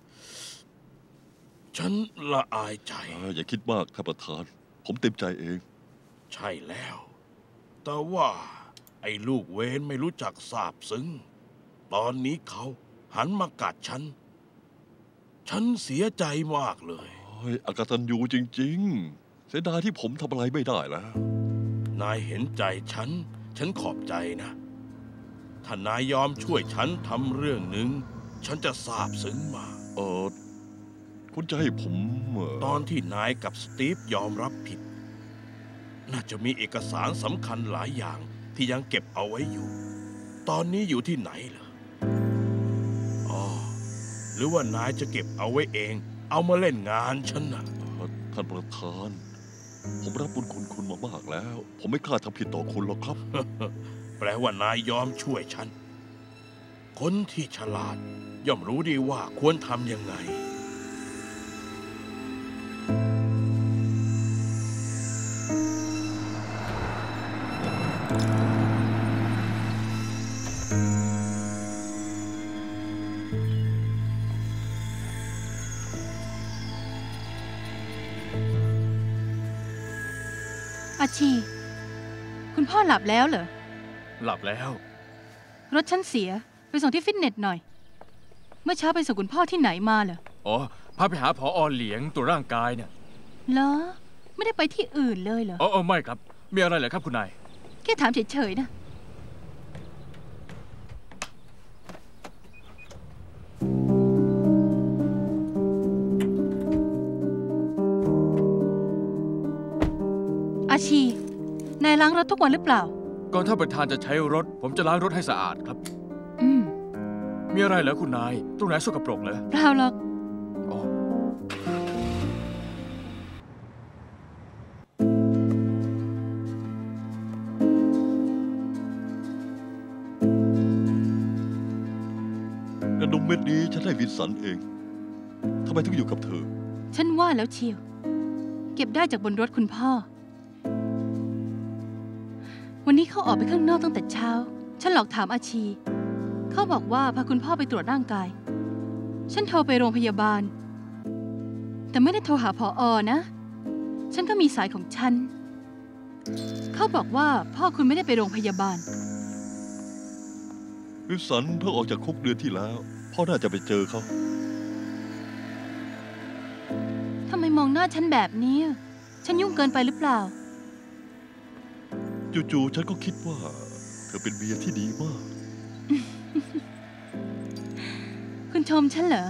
ฉันละอายใจอย่าคิดมากท่านประธานผมเต็มใจเองใช่แล้วแต่ว่าไอ้ลูกเวนไม่รู้จักซาบซึ้งตอนนี้เขาหันมากัดฉันฉันเสียใจมากเลยอากตันยูจริงๆเสียดายที่ผมทำอะไรไม่ได้แล้วนายเห็นใจฉันฉันขอบใจนะถ้านายยอมช่วยฉันทำเรื่องหนึ่งฉันจะซาบซึ้งมากเออคุณจะให้ผมตอนที่นายกับสตีฟยอมรับผิดน่าจะมีเอกสารสำคัญหลายอย่างที่ยังเก็บเอาไว้อยู่ตอนนี้อยู่ที่ไหนเหรออ๋อหรือว่านายจะเก็บเอาไว้เองเอามาเล่นงานฉันนะท่านประธานผมรับบุญคุณคุณมามากแล้วผมไม่กล้าทำผิดต่อคุณหรอกครับแปลว่านายยอมช่วยฉันคนที่ฉลาดย่อมรู้ดีว่าควรทำยังไงอาชีคุณพ่อหลับแล้วเหรอหลับแล้วรถฉันเสียไปส่งที่ฟิตเนสหน่อยเมื่อเช้าไปส่งคุณพ่อที่ไหนมาเหรออ๋อพาไปหาผอ.เหลียงตัวร่างกายเนี่ยเหรอไม่ได้ไปที่อื่นเลยเหรออ๋อไม่ครับมีอะไรเหรอครับคุณนายแค่ถามเฉยๆนะอาชีนายล้างรถทุกวันหรือเปล่าก่อนท่านประธานจะใช้รถผมจะล้างรถให้สะอาดครับอืมมีอะไรเหรอคุณนายตรงไหนสกปรกเหรอเปล่าหรอกอ๋อกระดุมเม็ดนี้ฉันให้วินสันเองทำไมถึงอยู่กับเธอฉันว่าแล้วเชียวเก็บได้จากบนรถคุณพ่อวันนี้เขาออกไปข้างนอกตั้งแต่เช้าฉันหลอกถามอาชีเขาบอกว่าพาคุณพ่อไปตรวจร่างกายฉันโทรไปโรงพยาบาลแต่ไม่ได้โทรหาผอ.นะฉันก็มีสายของฉันเขาบอกว่าพ่อคุณไม่ได้ไปโรงพยาบาลวิลสันเพิ่งออกจากคุกเดือนที่แล้วพ่อน่าจะไปเจอเขาทำไมมองหน้าฉันแบบนี้ฉันยุ่งเกินไปหรือเปล่าจู่ๆฉันก็คิดว่าเธอเป็นเมียที่ดีมากคุณชมฉันเหรอ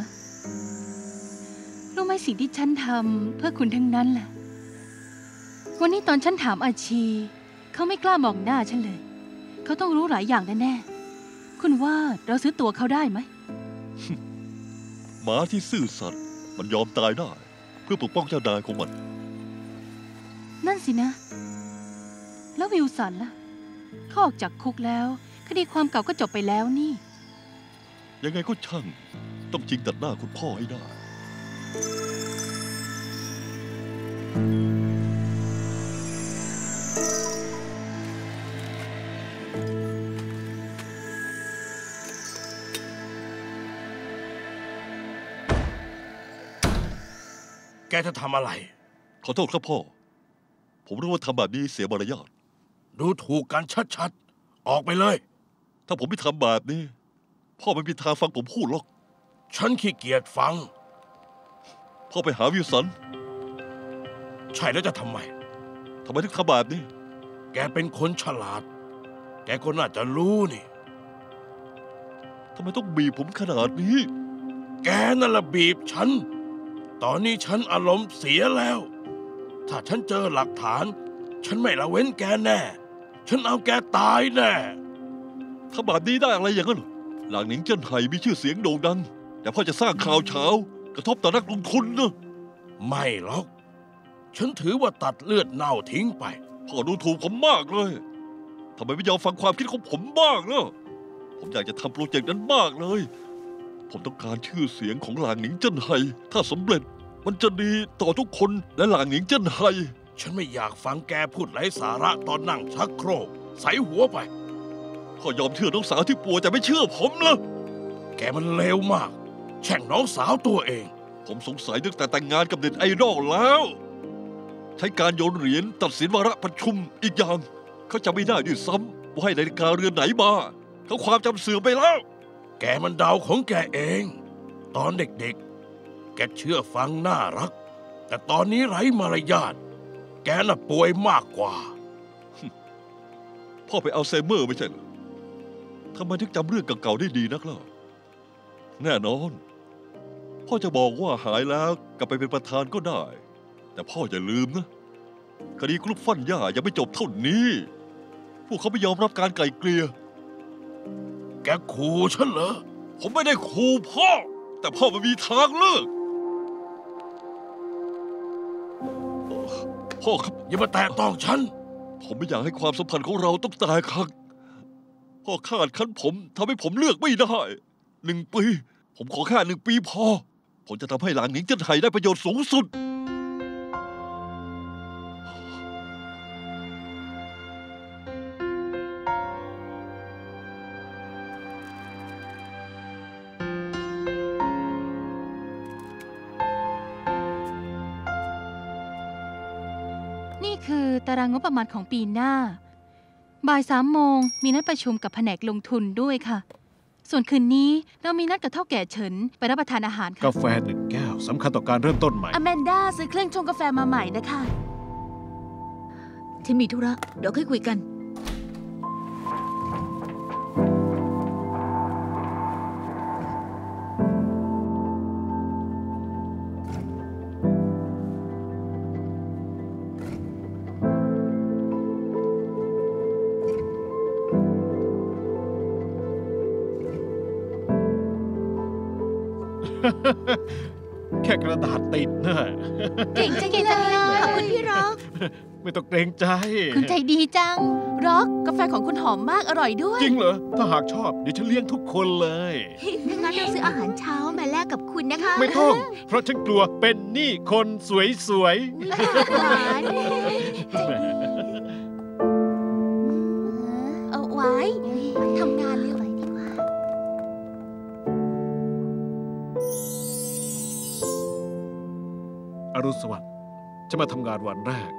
รู้ไหมสิ่งที่ฉันทำเพื่อคุณทั้งนั้นแหละวันนี้ตอนฉันถามอาชีเขาไม่กล้ามองหน้าฉันเลยเขาต้องรู้หลายอย่างแน่ๆคุณว่าเราซื้อตัวเขาได้ไหมหมาที่ซื่อสัตย์มันยอมตายได้เพื่อปกป้องเจ้านายของมันนั่นสินะแล้ววิลสันล่ะเขาออกจากคุกแล้วคดีความเก่าก็จบไปแล้วนี่ยังไงก็ช่างต้องจริงตัดหน้าคุณพ่อให้ได้แกจะทำอะไรขอโทษครับพ่อผมรู้ว่าทำแบบนี้เสียมารยาทดูถูกกันชัดๆออกไปเลยถ้าผมไม่ทำแบบนี้พ่อไม่มีทางฟังผมพูดหรอกฉันขี้เกียจฟังพ่อไปหาวิลสันใช่แล้วจะทำไมทำไมถึงทำแบบนี้แกเป็นคนฉลาดแกก็น่าจะรู้นี่ทำไมต้องบีบผมขนาดนี้แกนั่นละบีบฉันตอนนี้ฉันอารมณ์เสียแล้วถ้าฉันเจอหลักฐานฉันไม่ละเว้นแกแน่ฉันเอาแกตายแน่ถ้าแบบนี้ได้อะไรอย่างนั้นหลางหนิงเจิ้นไห่มีชื่อเสียงโด่งดังแต่พ่อจะสร้างข่าวเช้ากระทบต่อนักลงทุนนะไม่หรอกฉันถือว่าตัดเลือดเน่าทิ้งไปพ่อดูถูกผมมากเลยทำไมไม่ยอมฟังความคิดของผมบ้างนะผมอยากจะทำโปรเจกต์นั้นมากเลยผมต้องการชื่อเสียงของหลางหนิงเจิ้นไห่ถ้าสำเร็จมันจะดีต่อทุกคนและหลางหนิงเจิ้นไห่ฉันไม่อยากฟังแกพูดไร้สาระตอนนั่งชักโครกใส่หัวไปพ่อยอมเชื่อน้องสาวที่ป่วยแต่ไม่เชื่อผมละแกมันเลวมากแช่งน้องสาวตัวเองผมสงสัยตั้งแต่แต่งงานกับเด็กไอดอลแล้วใช้การโยนเหรียญตัดสินวาระประชุมอีกอย่างเขาจำไม่ได้ด้วยซ้ำว่าให้นาฬิกาเรือนไหนมาเขาความจำเสื่อมไปแล้วแกมันดาวของแกเองตอนเด็กๆแกเชื่อฟังน่ารักแต่ตอนนี้ไร้มารยาทแกน่ะป่วยมากกว่าพ่อไปอัลไซเมอร์ไม่ใช่เหรอทำไมถึงจำเรื่องเก่าๆได้ดีนักล่ะแน่นอนพ่อจะบอกว่าหายแล้วกลับไปเป็นประธานก็ได้แต่พ่ออย่าลืมนะคดีกรุ๊ปฟันย่ายังไม่จบเท่านี้พวกเขาไม่ยอมรับการไกล่เกลี่ยแกขู่ฉันเหรอผมไม่ได้ขู่พ่อแต่พ่อไม่มีทางเลือกพ่อครับอย่ามาแตะต้องฉันผมไม่อยากให้ความสัมพันธ์ของเราต้องแตกหักพ่อคาดคั้นผมทำให้ผมเลือกไม่ได้หนึ่งปีผมขอแค่หนึ่งปีพอผมจะทำให้หลางหนิงเจิ้นไห่ได้ประโยชน์สูงสุดนี่คือตารางงบประมาณของปีหน้าบ่ายสามโมงมีนัดประชุมกับแผนกลงทุนด้วยค่ะส่วนคืนนี้เรามีนัดกับเท่าแก่เฉินไปรับประทานอาหารค่ะกาแฟหนึ่งแก้วสำคัญต่อการเริ่มต้นใหม่อแมนด้าซื้อเครื่องชงกาแฟมาใหม่นะคะฉันมีธุระเดี๋ยวค่อยคุยกันแค่กระดาษติดนะเก่งจังเลยขอบคุณพี่ร็อกไม่ต้องเกรงใจคุณใจดีจังร็อกกาแฟของคุณหอมมากอร่อยด้วยจริงเหรอถ้าหากชอบเดี๋ยวฉันเลี้ยงทุกคนเลยงั้นเราซื้ออาหารเช้ามาแลกกับคุณนะคะไม่ต้องเพราะฉันกลัวเป็นหนี้คนสวยๆหวานเอาไว้ทำงานเร็วดีกว่าอรุณสวัสดิ์จะมาทำงานวันแรก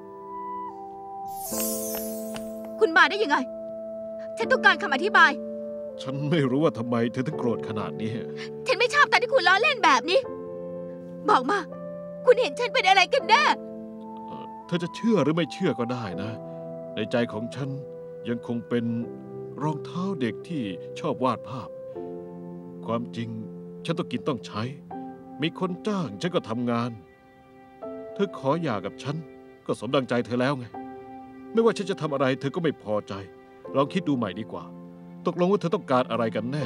คุณมาได้ยังไงฉันต้องการคำอธิบายฉันไม่รู้ว่าทำไมเธอถึงโกรธขนาดนี้ฉันไม่ชอบตอนที่คุณล้อเล่นแบบนี้บอกมาคุณเห็นฉันเป็นอะไรกันแน่เธอจะเชื่อหรือไม่เชื่อก็ได้นะในใจของฉันยังคงเป็นรองเท้าเด็กที่ชอบวาดภาพความจริงฉันต้องกินต้องใช้มีคนจ้างฉันก็ทำงานเธอขอหย่ากับฉันก็สมดังใจเธอแล้วไงไม่ว่าฉันจะทำอะไรเธอก็ไม่พอใจลองคิดดูใหม่ดีกว่าตกลงว่าเธอต้องการอะไรกันแน่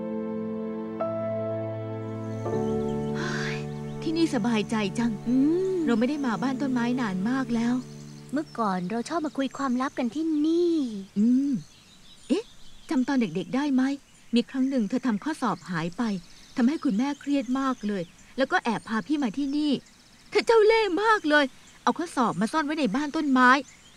ที่นี่สบายใจจังเราไม่ได้มาบ้านต้นไม้นานมากแล้วเมื่อก่อนเราชอบมาคุยความลับกันที่นี่อืมเอ๊ะจำตอนเด็กๆได้ไหมมีครั้งหนึ่งเธอทำข้อสอบหายไปทำให้คุณแม่เครียดมากเลยแล้วก็แอบพาพี่มาที่นี่เธอเจ้าเล่ห์มากเลยเอาข้อสอบมาซ่อนไว้ในบ้านต้นไม้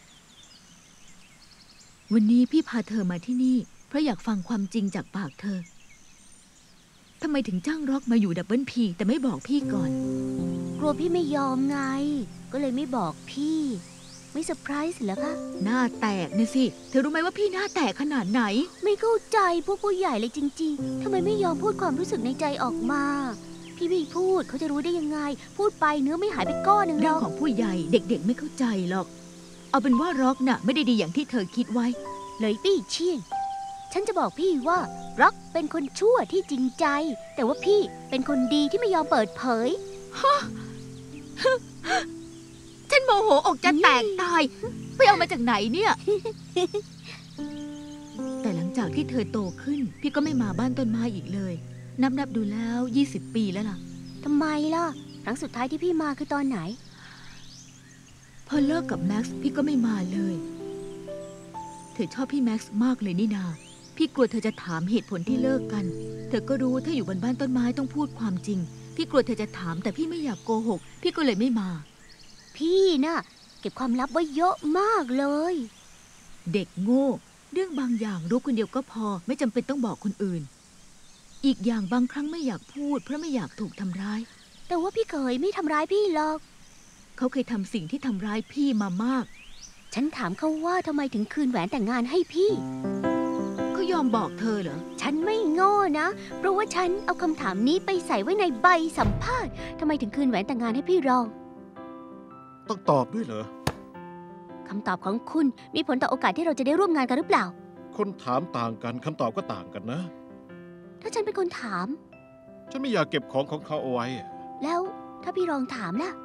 วันนี้พี่พาเธอมาที่นี่เพราะอยากฟังความจริงจากปากเธอทำไมถึงจ้างร็อกมาอยู่ดับเบิลพีแต่ไม่บอกพี่ก่อนกลัวพี่ไม่ยอมไง ก็เลยไม่บอกพี่ ไม่เซอร์ไพรส์เหรอคะหน้าแตกนะสิ เธอรู้ไหมว่าพี่หน้าแตกขนาดไหนไม่เข้าใจพวกผู้ใหญ่เลยจริงๆทำไมไม่ยอมพูดความรู้สึกในใจออกมา พี่ไม่พูดเขาจะรู้ได้ยังไง พูดไปเนื้อไม่หายไปก้อนหนึ่งหรเรื่ออง กของผู้ใหญ่เด็กๆไม่เข้าใจหรอก เอาเป็นว่าร็อกน่ะไม่ได้ดีอย่างที่เธอคิดไว้เลยปี้เชี่ยนฉันจะบอกพี่ว่าร็อกเป็นคนชั่วที่จริงใจ แต่ว่าพี่เป็นคนดีที่ไม่ยอมเปิดเผยฉันโมโหอกจะแตกตาย ไปเอามาจากไหนเนี่ย แต่หลังจากที่เธอโตขึ้น พี่ก็ไม่มาบ้านต้นไม้อีกเลย นับนับดูแล้วยี่สิบปีแล้วล่ะทำไมล่ะ ครั้งสุดท้ายที่พี่มาคือตอนไหนพอเลิกกับแม็กซ์พี่ก็ไม่มาเลย เธอชอบพี่แม็กซ์มากเลยนี่นา พี่กลัวเธอจะถามเหตุผลที่เลิกกัน เธอก็รู้ถ้าอยู่บนบ้านต้นไม้ต้องพูดความจริง พี่กลัวเธอจะถามแต่พี่ไม่อยากโกหก พี่ก็เลยไม่มาพี่น่ะเก็บความลับไว้เยอะมากเลยเด็กโง่ เรื่องบางอย่างรู้คนเดียวก็พอ ไม่จำเป็นต้องบอกคนอื่น อีกอย่างบางครั้งไม่อยากพูดเพราะไม่อยากถูกทำร้ายแต่ว่าพี่เคยไม่ทำร้ายพี่หรอกเขาเคยทำสิ่งที่ทำร้ายพี่มามากฉันถามเขาว่าทำไมถึงคืนแหวนแต่งงานให้พี่เขายอมบอกเธอเหรอฉันไม่โง่นะ เพราะว่าฉันเอาคำถามนี้ไปใส่ไว้ในใบสัมภาษณ์ทำไมถึงคืนแหวนแต่งงานให้พี่รองต้องตอบด้วยเหรอคำตอบของคุณมีผลต่อโอกาสที่เราจะได้ร่วมงานกันหรือเปล่าคนถามต่างกันคำตอบก็ต่างกันนะถ้าฉันเป็นคนถามฉันไม่อยากเก็บของของเขาเอาไว้แล้วถ้าพี่รองถามล่ะ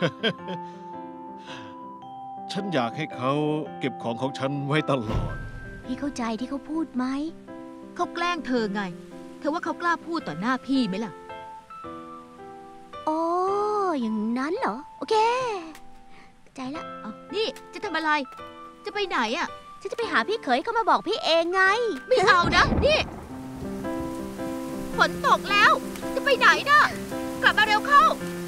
ฉันอยากให้เขาเก็บของของฉันไว้ตลอดพี่เข้าใจที่เขาพูดไหมเขาแกล้งเธอไง เธอว่าเขากล้าพูดต่อหน้าพี่ไหมล่ะอ๋อ อย่างนั้นเหรอ โอเคใจละเอานี่จะทำอะไร จะไปไหนอ่ะฉันจะไปหาพี่เขยเขามาบอกพี่เองไงไม่เอานะ นี่ฝนตกแล้ว จะไปไหนนะกลับมาเร็วเข้า